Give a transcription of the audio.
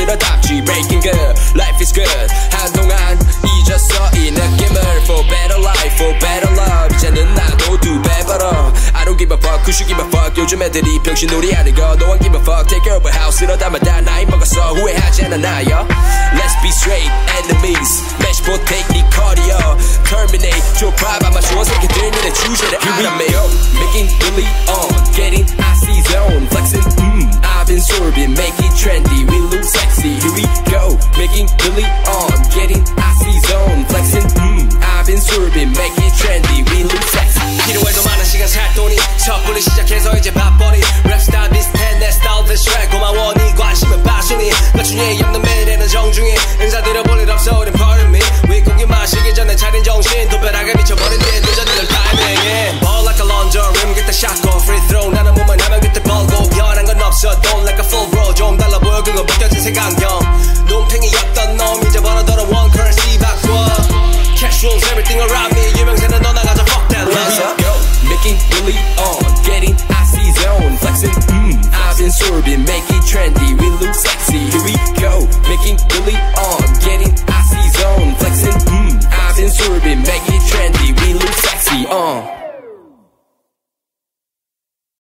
쓸어담지 breaking good life is good 한동안 잊었어 이 느낌을 for better life for better love 이제는 나도 두 배 벌어 I don't give a fuck who should give a fuck 요즘 애들이 병신놀이 하는 거 No one give a fuck take care of a house 쓸어담아 다 나이 먹었어 후회하지 않아 나요 Let's be straight enemies match potato 네 커리어 terminate 좁아봐만 좋은 새끼들 눈에 주제를 알아매요 making really on getting icy zone flexing I've been sorbing make it trendy we look sexy here we go making really on getting icy zone flexing I've been sorbing make it trendy we look sexy 필요해도 많은 시간 살 돈이 섣불리 시작해서 이제 밥벌이 랩스타일 비슷해 내 스타일 비슷해 고마워 네 관심은 빠순이 나중에 없는 매일에는 정중히 인사드려 볼 일 없어 우린 pardon me 윗고기 마시기 전에 차린 정신 도배하게 미쳐버린 뒤에 늦어지는 타이밍 Ball like a launcher rim get the shotgun free throw 나는 몸만 하면 그때 벌고 변한 건 없어 don't like a full bro 좀 달라 보여 그거 벗겨진 색안경 눈팽이였던 놈 이제 벌어더러 one currency 바꿔 cash rules everything around me 유명세는 너 나가자 fuck that love making really on getting icy zone flexing I've been sorbing make it trendy